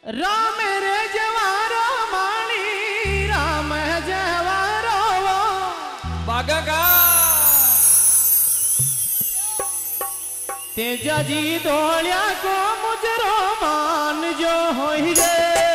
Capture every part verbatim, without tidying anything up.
राम रे जवारो माली राम जवारो बागा तेजा जी दौड़िया को मुजरो मान जो हो रे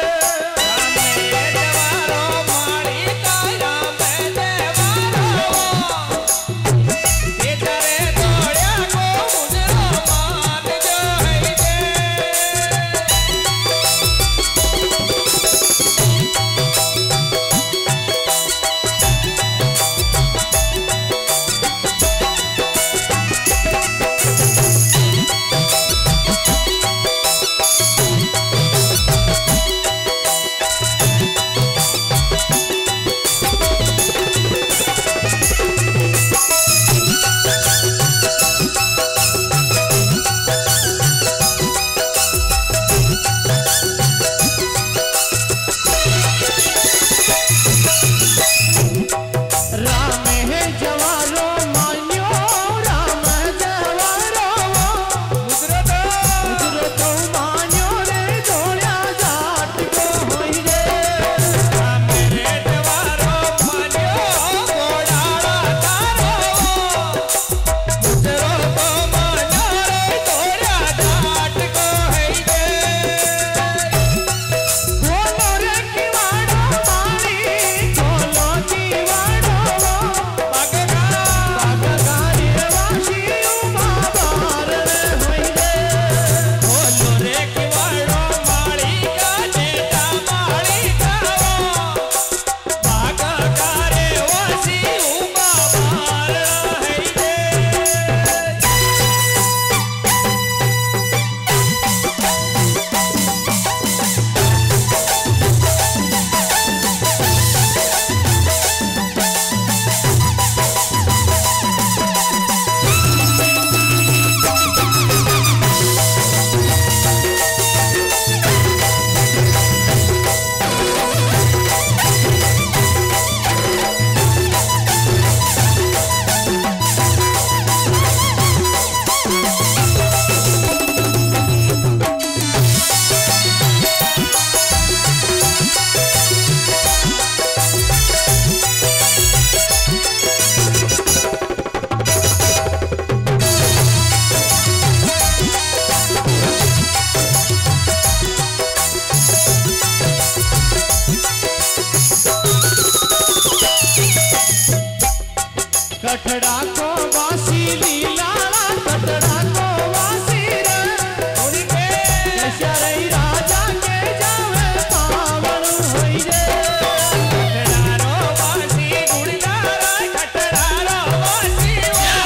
कठड़ा को वासी लीला कठड़ा को वासी रे उड़ी के दशरही राजा के जावे पावन होई रे कठड़ा रो वासी गुड़ला कठड़ा रो वासी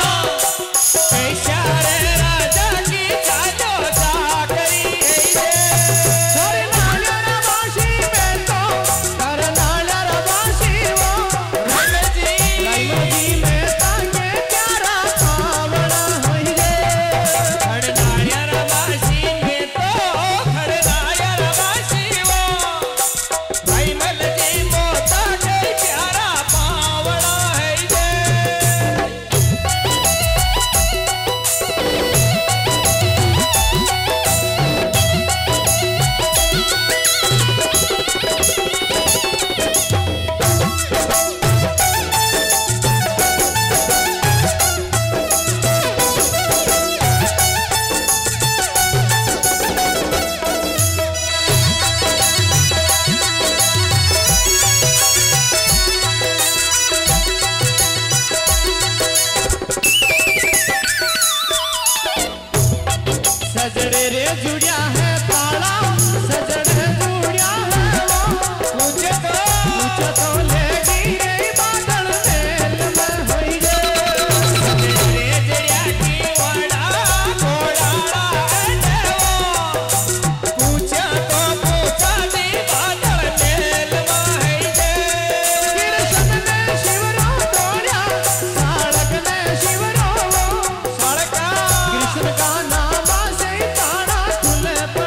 दशरही राजा की चालो चाकरी है रे नाला रा वासी में तो कर नाला रा वासी वो राम जी राम जी में सजड़े रे जुड़िया है ताला सजड़े जुड़िया है वो मुझे तो मुझे तो लेगी रे बादल मेल में होई रे सजड़े रे जुड़िया की वड़ा घोड़ा है वो पूछा तो पूछा दी बादल मेल में है रे कृष्ण ने शिवरो तोड़िया साड़क ने शिवरो वो सड़का कृष्ण का नाम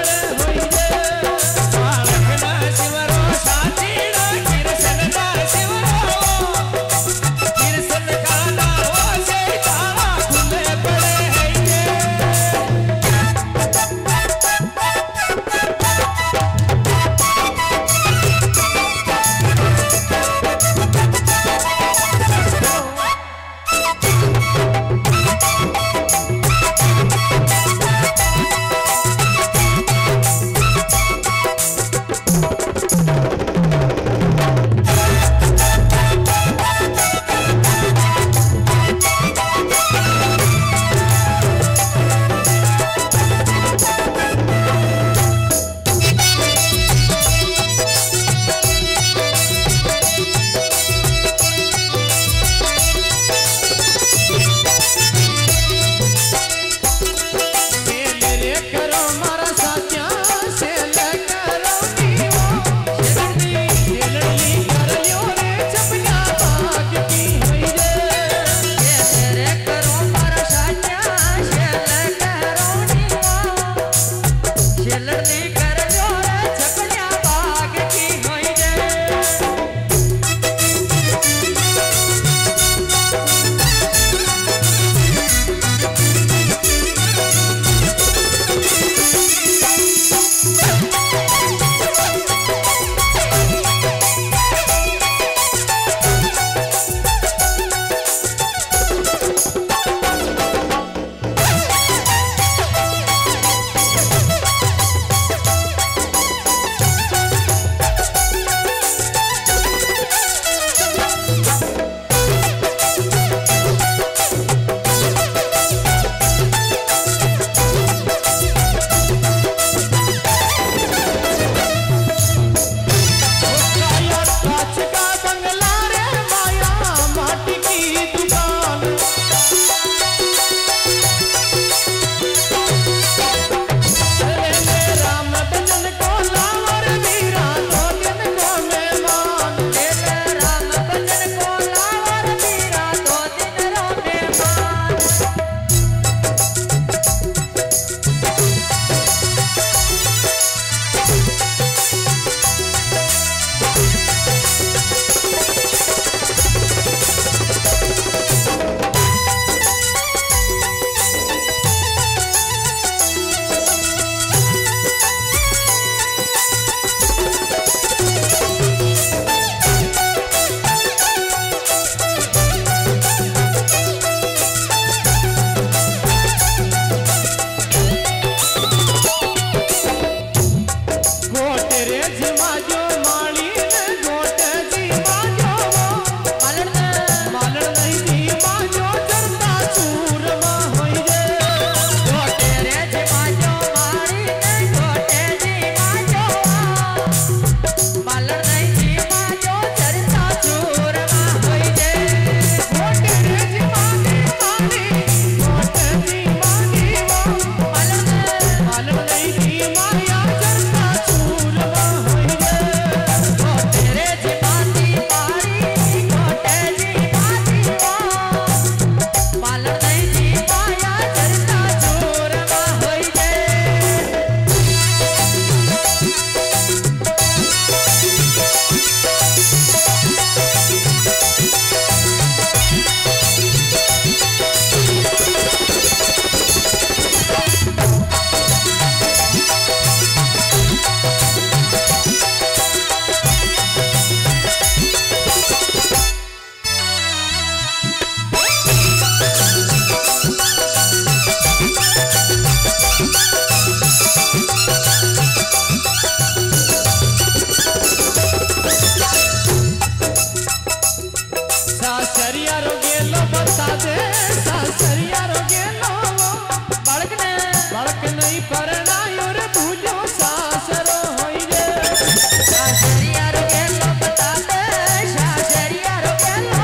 के लो बालक ने बालक नहीं परणायो रे भूजो सासरो होई रे सासरिया रो गेलो बता दे सासरिया रो गेलो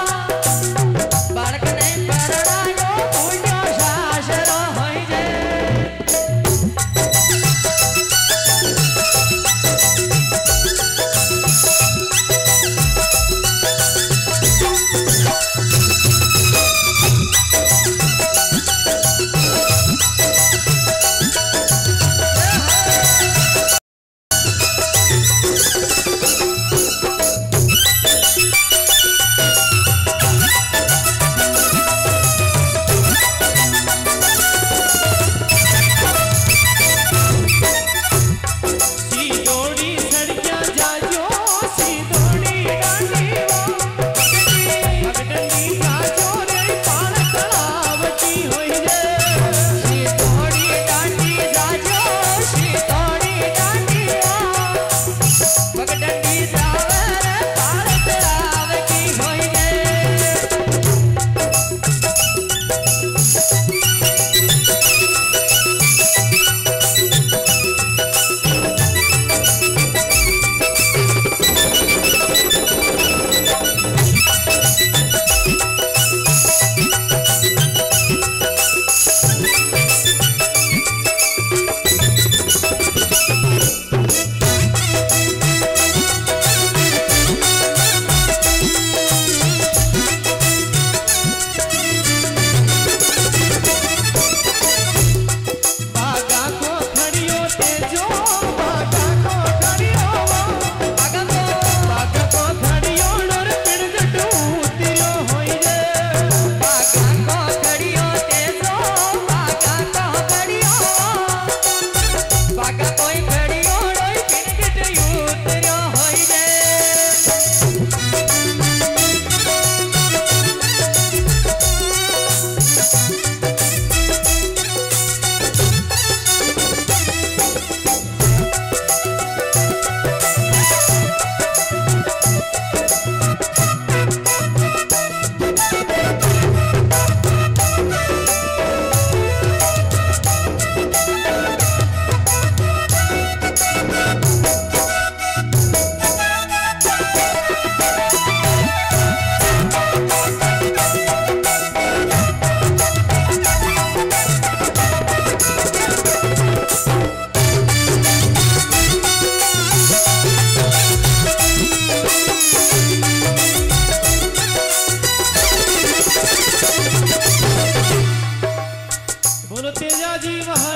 बालक नहीं परणायो भूजो सासरो होई रे बोलो तेजाजी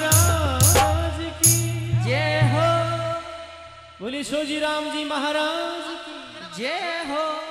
महाराज की जय हो बोली सोजी राम जी महाराज की जय हो।